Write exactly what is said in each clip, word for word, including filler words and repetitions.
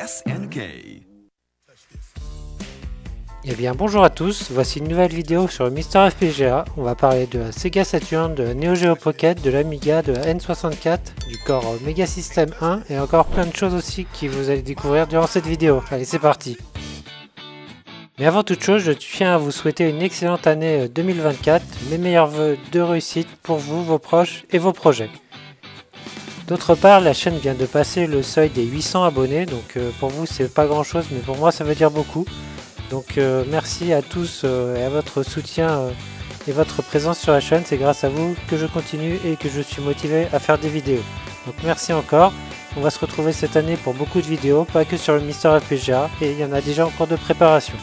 S N K. Eh bien bonjour à tous, voici une nouvelle vidéo sur le Mister F P G A. On va parler de la Sega Saturn, de la Neo Geo Pocket, de l'Amiga, de la N soixante-quatre, du Core Mega System un et encore plein de choses aussi que vous allez découvrir durant cette vidéo. Allez, c'est parti. Mais avant toute chose, je tiens à vous souhaiter une excellente année deux mille vingt-quatre, mes meilleurs vœux de réussite pour vous, vos proches et vos projets. D'autre part, la chaîne vient de passer le seuil des huit cents abonnés, donc euh, pour vous c'est pas grand chose, mais pour moi ça veut dire beaucoup. Donc euh, merci à tous euh, et à votre soutien euh, et votre présence sur la chaîne, c'est grâce à vous que je continue et que je suis motivé à faire des vidéos. Donc merci encore, on va se retrouver cette année pour beaucoup de vidéos, pas que sur le Mister F P G A, et il y en a déjà en cours de préparation.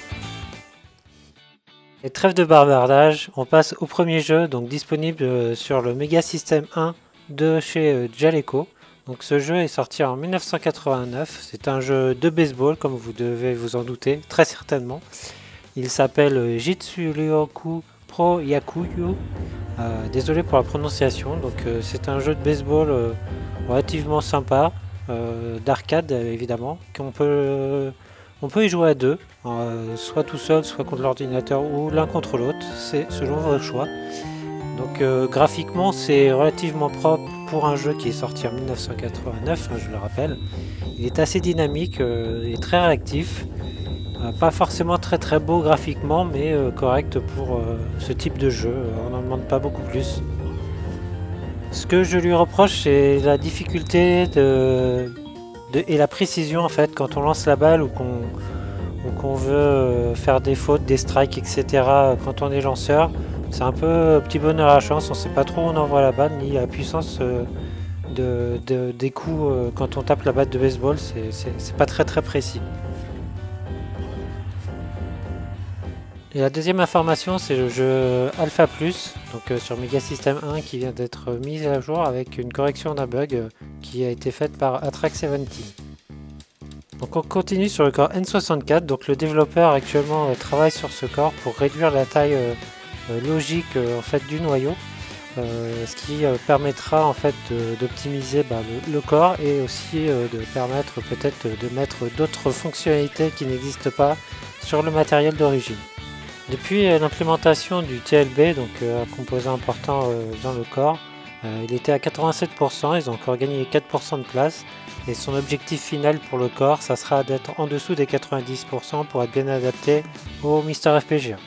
Et trêve de bavardage, on passe au premier jeu, donc disponible euh, sur le Mega System un de chez euh, Jaleco. Donc ce jeu est sorti en mille neuf cent quatre-vingt-neuf, c'est un jeu de baseball comme vous devez vous en douter, très certainement. Il s'appelle Jitsu-Ryoku Pro Yakuyu, euh, désolé pour la prononciation. Donc euh, c'est un jeu de baseball euh, relativement sympa, euh, d'arcade évidemment, qu'on peut, euh, on peut y jouer à deux, euh, soit tout seul, soit contre l'ordinateur ou l'un contre l'autre, c'est selon vos choix. Donc euh, graphiquement c'est relativement propre pour un jeu qui est sorti en mille neuf cent quatre-vingt-neuf, hein, je le rappelle. Il est assez dynamique euh, et très réactif, euh, pas forcément très très beau graphiquement, mais euh, correct pour euh, ce type de jeu, on n'en demande pas beaucoup plus. Ce que je lui reproche, c'est la difficulté de, de, et la précision en fait quand on lance la balle ou qu'on qu'on veut euh, faire des fautes, des strikes, et cetera quand on est lanceur. C'est un peu petit bonheur à chance, on sait pas trop où on envoie la balle, ni la puissance euh, de, de, des coups euh, quand on tape la batte de baseball, c'est pas très très précis. Et la deuxième information, c'est le jeu Alpha Plus, donc euh, sur Mega System un, qui vient d'être mis à jour avec une correction d'un bug euh, qui a été faite par Atrax dix-sept. Donc on continue sur le Core N soixante-quatre, donc le développeur actuellement euh, travaille sur ce corps pour réduire la taille euh, euh, logique euh, en fait du noyau, euh, ce qui euh, permettra en fait d'optimiser bah, le, le corps et aussi euh, de permettre peut-être de mettre d'autres fonctionnalités qui n'existent pas sur le matériel d'origine. Depuis euh, l'implémentation du T L B, donc euh, un composant important euh, dans le corps, euh, il était à quatre-vingt-sept pour cent, ils ont encore gagné quatre pour cent de place. Et son objectif final pour le corps, ça sera d'être en dessous des quatre-vingt-dix pour cent pour être bien adapté au Mister F P G A.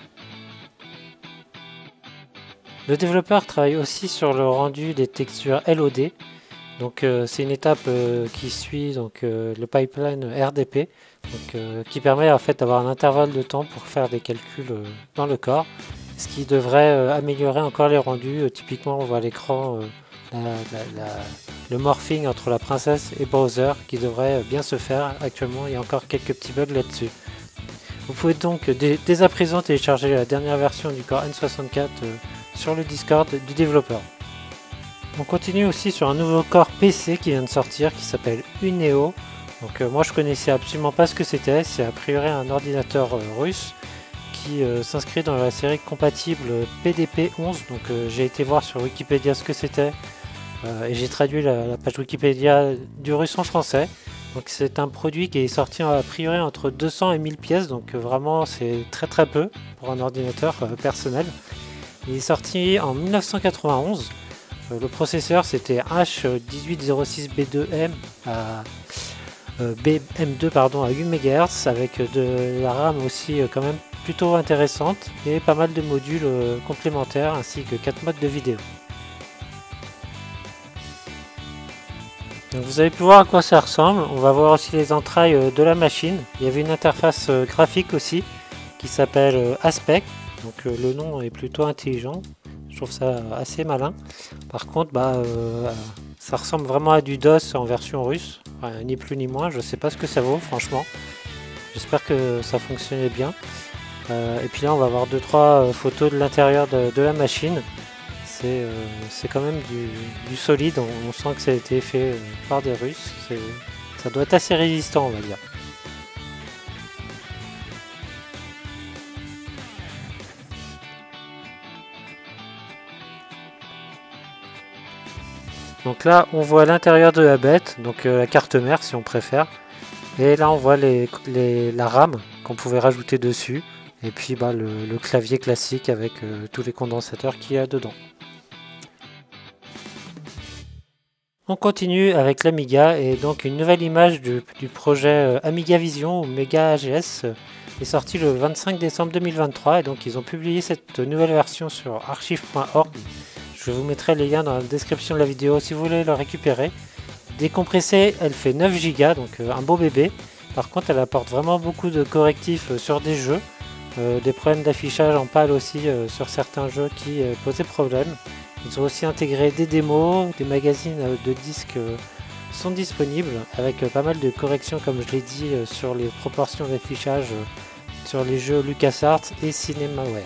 Le développeur travaille aussi sur le rendu des textures L O D. Donc euh, c'est une étape euh, qui suit donc, euh, le pipeline R D P, donc, euh, qui permet en fait d'avoir un intervalle de temps pour faire des calculs euh, dans le corps, ce qui devrait euh, améliorer encore les rendus. Euh, typiquement on voit à l'écran euh, La, la, la, le morphing entre la princesse et Bowser qui devrait bien se faire. Actuellement il y a encore quelques petits bugs là-dessus. Vous pouvez donc dès, dès à présent télécharger la dernière version du Core N soixante-quatre euh, sur le Discord du développeur. On continue aussi sur un nouveau Core P C qui vient de sortir qui s'appelle Uneo. Donc euh, moi je connaissais absolument pas ce que c'était, c'est a priori un ordinateur euh, russe qui euh, s'inscrit dans la série compatible P D P onze. Donc euh, j'ai été voir sur Wikipédia ce que c'était. Euh, et j'ai traduit la, la page Wikipédia du russe en français. Donc c'est un produit qui est sorti a priori entre deux cents et mille pièces, donc euh, vraiment c'est très très peu pour un ordinateur euh, personnel. Il est sorti en mille neuf cent quatre-vingt-onze. Euh, le processeur c'était H dix-huit zéro six B deux M à euh, B M deux pardon à huit mégahertz avec de la RAM aussi euh, quand même plutôt intéressante et pas mal de modules euh, complémentaires ainsi que quatre modes de vidéo. Donc vous avez pu voir à quoi ça ressemble, on va voir aussi les entrailles de la machine. Il y avait une interface graphique aussi qui s'appelle Aspect, donc le nom est plutôt intelligent, je trouve ça assez malin. Par contre bah, euh, ça ressemble vraiment à du DOS en version russe, enfin, ni plus ni moins, je sais pas ce que ça vaut franchement. J'espère que ça fonctionnait bien. Euh, et puis là on va voir deux trois photos de l'intérieur de, de la machine. C'est euh, quand même du, du solide, on, on sent que ça a été fait euh, par des Russes, ça doit être assez résistant on va dire. Donc là on voit l'intérieur de la bête, donc euh, la carte mère si on préfère. Et là on voit les, les, la RAM qu'on pouvait rajouter dessus. Et puis bah, le, le clavier classique avec euh, tous les condensateurs qu'il y a dedans. On continue avec l'Amiga et donc une nouvelle image du, du projet euh, Amiga Vision ou Mega A G S euh, est sortie le vingt-cinq décembre deux mille vingt-trois et donc ils ont publié cette nouvelle version sur archive point org. Je vous mettrai les liens dans la description de la vidéo si vous voulez le récupérer. Décompressée, elle fait neuf gigas, donc euh, un beau bébé. Par contre, elle apporte vraiment beaucoup de correctifs euh, sur des jeux. Euh, des problèmes d'affichage en pâle aussi euh, sur certains jeux qui euh, posaient problème. Ils ont aussi intégré des démos, des magazines euh, de disques euh, sont disponibles avec euh, pas mal de corrections comme je l'ai dit euh, sur les proportions d'affichage euh, sur les jeux LucasArts et Cinemaware.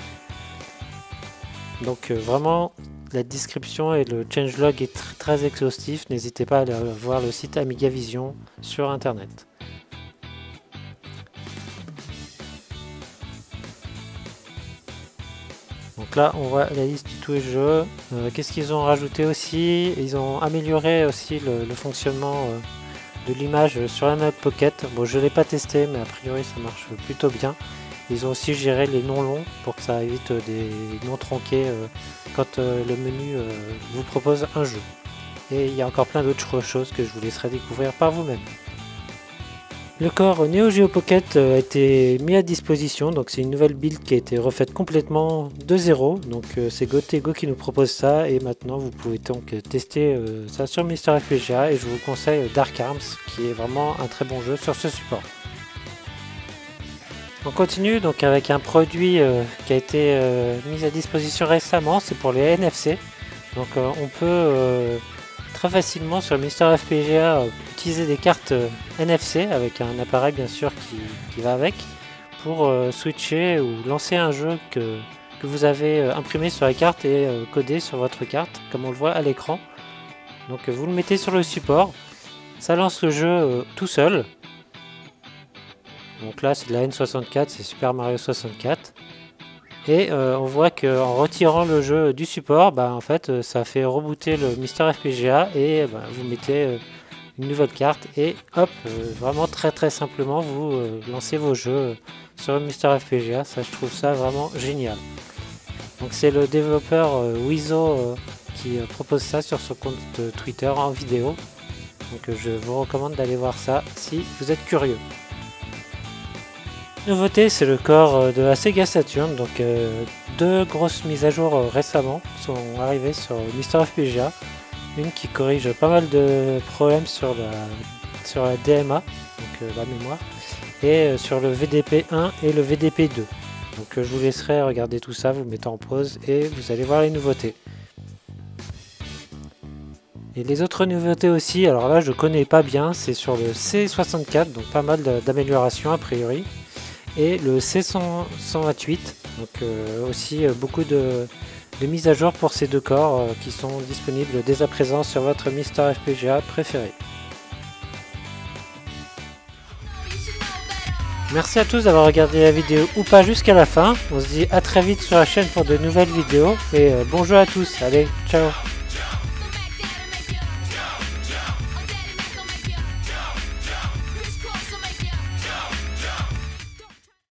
Donc euh, vraiment la description et le changelog est tr très exhaustif, n'hésitez pas à aller voir le site Amiga Vision sur internet. Donc là on voit la liste de tous les jeux. Euh, Qu'est-ce qu'ils ont rajouté aussi? Ils ont amélioré aussi le, le fonctionnement euh, de l'image sur la Mac Pocket. Bon, je ne l'ai pas testé mais a priori ça marche plutôt bien. Ils ont aussi géré les noms longs pour que ça évite des noms tronqués euh, quand euh, le menu euh, vous propose un jeu. Et il y a encore plein d'autres choses que je vous laisserai découvrir par vous-même. Le corps Neo Geo Pocket a été mis à disposition, donc c'est une nouvelle build qui a été refaite complètement de zéro. Donc euh, c'est Gotego qui nous propose ça et maintenant vous pouvez donc tester euh, ça sur Mister F P G A et je vous conseille Dark Arms qui est vraiment un très bon jeu sur ce support. On continue donc avec un produit euh, qui a été euh, mis à disposition récemment, c'est pour les N F C. Donc euh, on peut euh, très facilement sur Mister F P G A euh, utiliser des cartes euh, N F C avec un appareil bien sûr qui, qui va avec pour euh, switcher ou lancer un jeu que, que vous avez euh, imprimé sur la carte et euh, codé sur votre carte comme on le voit à l'écran. Donc euh, vous le mettez sur le support, ça lance le jeu euh, tout seul. Donc là c'est de la N soixante-quatre, c'est Super Mario soixante-quatre. Et euh, on voit qu'en retirant le jeu du support, bah, en fait euh, ça fait rebooter le Mister F P G A et bah, vous mettez euh, une nouvelle carte et hop, euh, vraiment très très simplement vous euh, lancez vos jeux euh, sur le Mister F P G A. Ça je trouve ça vraiment génial. Donc c'est le développeur euh, Wizo euh, qui euh, propose ça sur son compte euh, Twitter en vidéo. Donc euh, je vous recommande d'aller voir ça si vous êtes curieux. Nouveauté, c'est le corps de la Sega Saturn, donc euh, deux grosses mises à jour euh, récemment sont arrivées sur Mister F P G A. Une qui corrige pas mal de problèmes sur la, sur la D M A, donc euh, la mémoire, et euh, sur le V D P un et le V D P deux. Donc euh, je vous laisserai regarder tout ça, vous mettez en pause et vous allez voir les nouveautés. Et les autres nouveautés aussi, alors là je connais pas bien, c'est sur le C soixante-quatre, donc pas mal d'améliorations a priori. Et le C cent vingt-huit, donc euh, aussi euh, beaucoup de, de mises à jour pour ces deux corps euh, qui sont disponibles dès à présent sur votre Mister F P G A préféré. Merci à tous d'avoir regardé la vidéo ou pas jusqu'à la fin. On se dit à très vite sur la chaîne pour de nouvelles vidéos et euh, bon jeu à tous, allez, ciao.